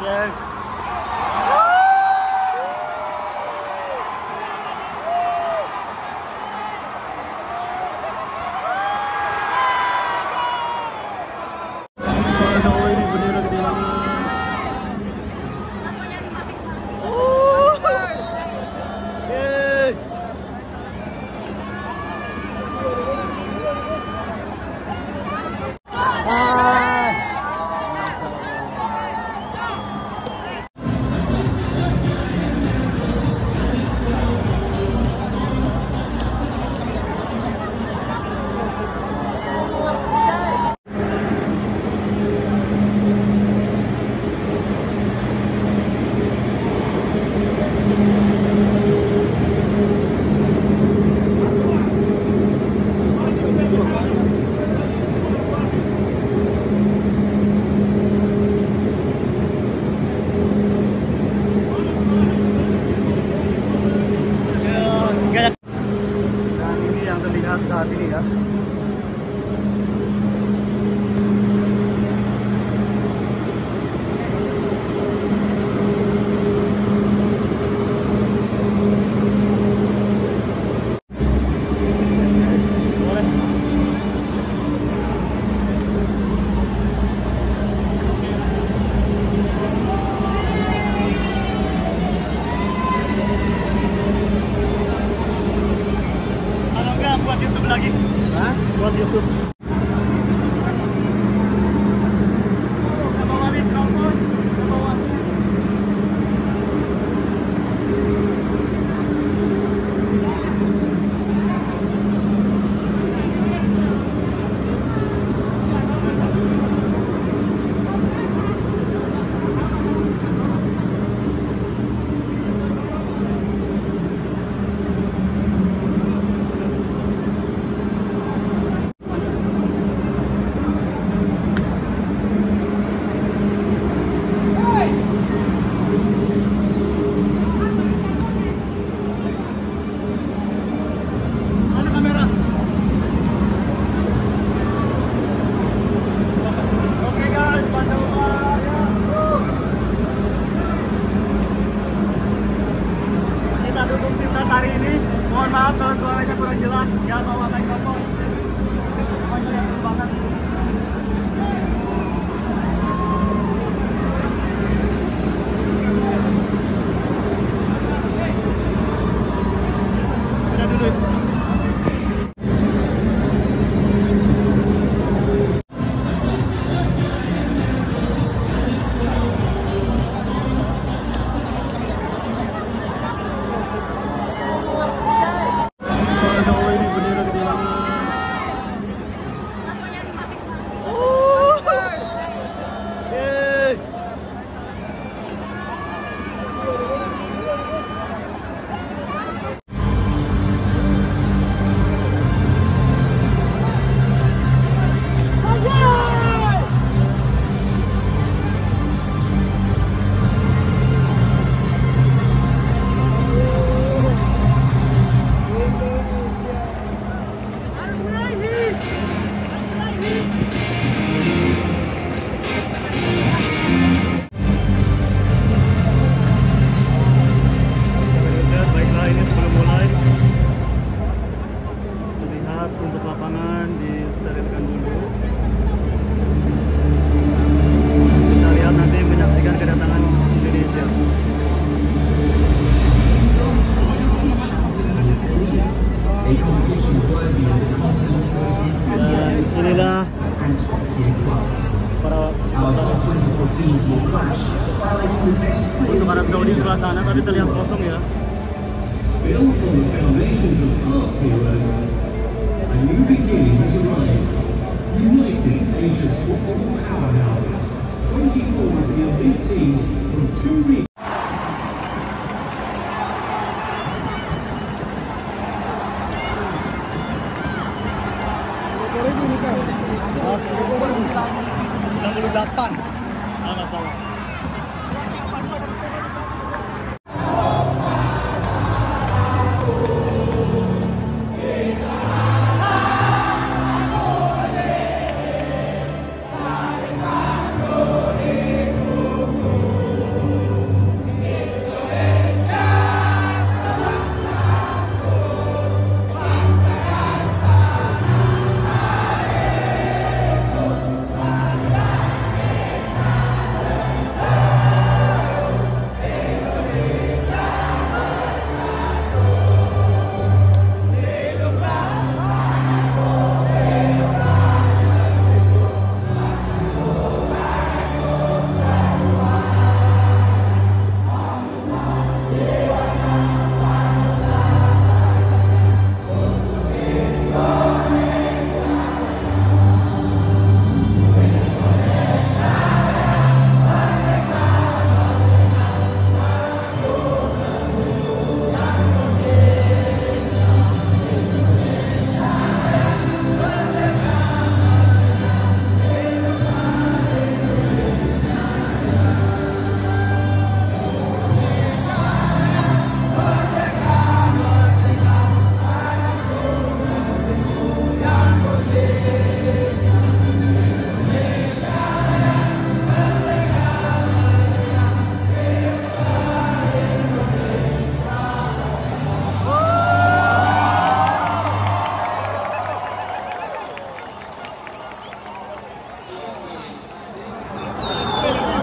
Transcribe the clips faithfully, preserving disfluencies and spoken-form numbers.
Yes. Saat ini ya. Buat YouTube lagi. Hah? Buat YouTube. Hari ini mohon maaf kalau suaranya kurang jelas ya, bawa mikrofon semuanya seru banget. Udah dulu. Untuk lapangan disterilkan dulu. Kita lihat nanti menyaksikan kedatangan Indonesia. Dan inilah para untuk Arab Saudi sebelah sana tadi terlihat kosong ya. A new beginning has arrived, uniting Asia's football powerhouses. twenty-four of the elite teams from two regions. enam puluh delapan. Nggak masalah.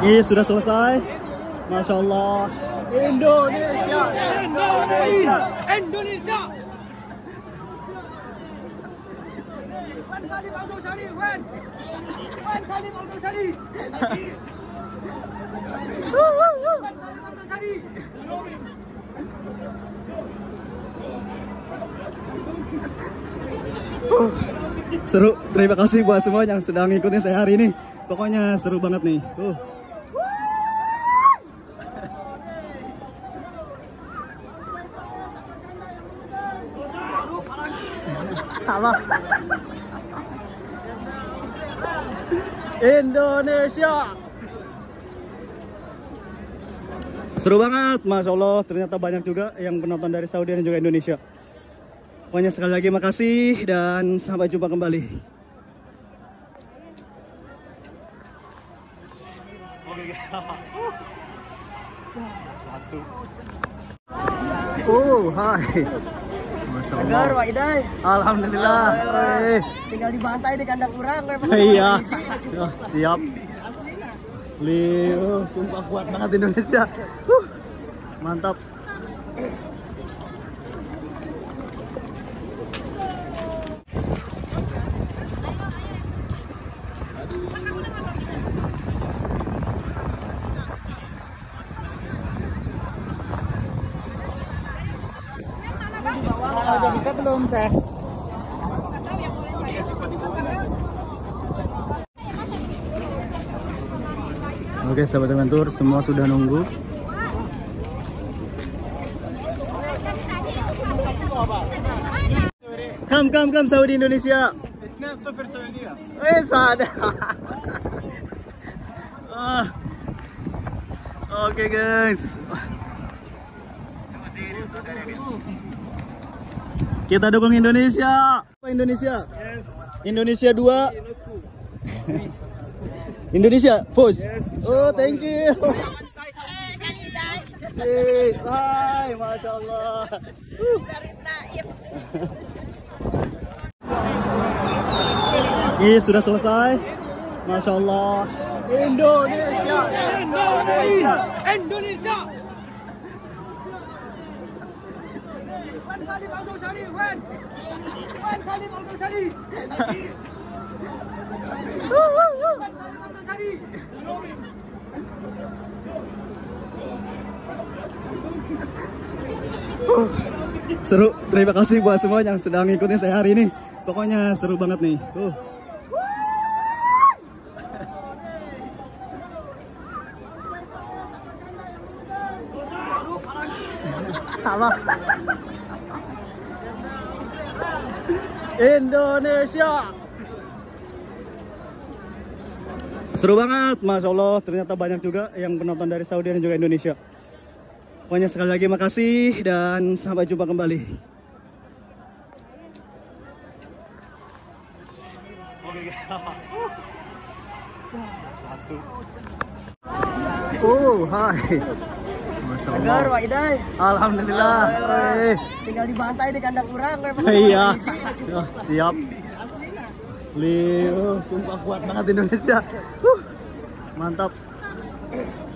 Ini sudah selesai. Masya Allah. Indonesia, Indonesia, Indonesia. Wan Salim Abdul Sari, Wan. Wan Salim Abdul Sari. Wan Salim Abdul Sari. Seru. Terima kasih buat semua yang sudah ngikutin saya hari ini. Pokoknya seru banget nih. Uh. Apa? Indonesia. Seru banget, Masya Allah. Ternyata banyak juga yang penonton dari Saudi dan juga Indonesia. Pokoknya sekali lagi makasih dan sampai jumpa kembali. Satu. Oh, hai. Masya Allah. Segar, Pak Idai. Alhamdulillah. Eh. Tinggal dibantai di kandang kurang. Iya. Siap. Asli nak. Liu, sumpah kuat banget Indonesia. Huh. Mantap. Udah bisa belum teh? Oke sahabat Adventure, semua sudah nunggu. Kam kam kam Saudi Indonesia. Eh sada. Ah. Oke guys. Kita dukung Indonesia. Indonesia. Yes. Indonesia dua. Indonesia, push. Yes, oh, thank you. Hey, hai, Masya Allah. Ini sudah selesai. Masya Allah. Indonesia, Indonesia, Indonesia. Wan Salim Abdul Sari, Wan. Wan Salim Abdul Sari. Wan Salim Abdul Sari. Seru. Terima kasih buat semua yang sudah ngikutin saya hari ini. Pokoknya seru banget nih. Uh. Apa? Indonesia. Seru banget, Masya Allah. Ternyata banyak juga yang penonton dari Saudi dan juga Indonesia. Pokoknya sekali lagi makasih dan sampai jumpa kembali. Satu. Oh, hai. Masya Allah. Segar, Pak Idai. Alhamdulillah. Eh. Tinggal dibantai di kandang kurang. Iya. Siap. Asli nak. Liu, sumpah kuat banget Indonesia. Huh. Mantap.